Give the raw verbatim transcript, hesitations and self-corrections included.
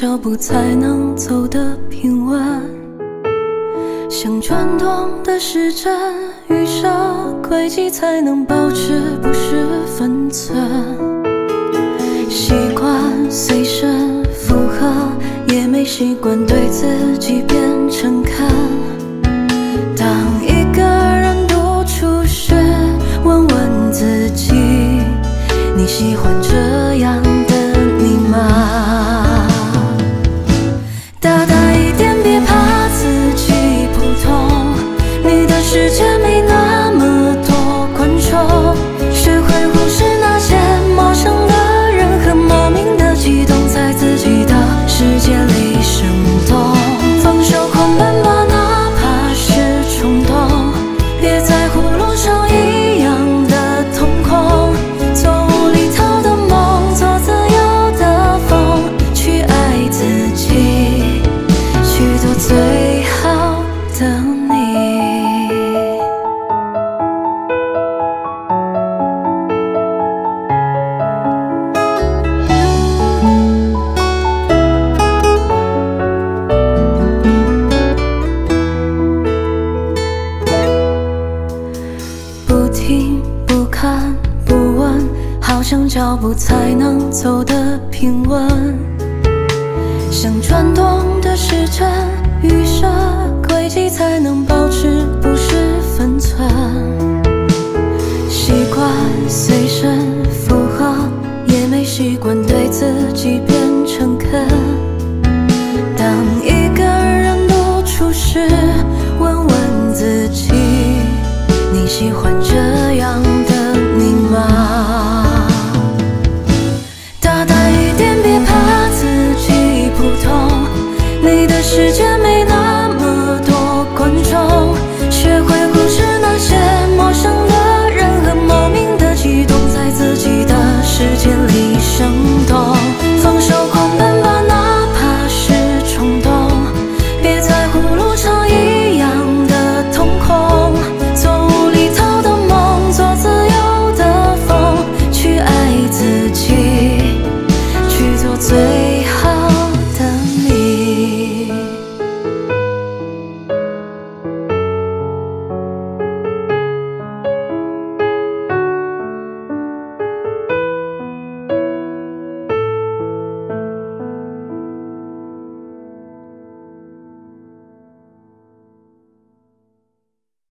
脚步才能走得平稳，像转动的时针，预设轨迹才能保持不失分寸。习惯随身附和，也没习惯对自己变诚恳。当一个人独处时，问问自己，你喜欢这样的你吗？大胆一点，别怕自己普通，你的世界没那么多观众。学会忽视那些陌生的人和莫名的激动，在自己的世界里生动。放手狂奔吧，哪怕是冲动，别在乎路上一样的瞳孔。做无厘头的梦，做自由的风，去爱自己，去做最好的你。不听不看不问，好像脚步才能走得平稳，像转动的时针，预设轨迹才能保持不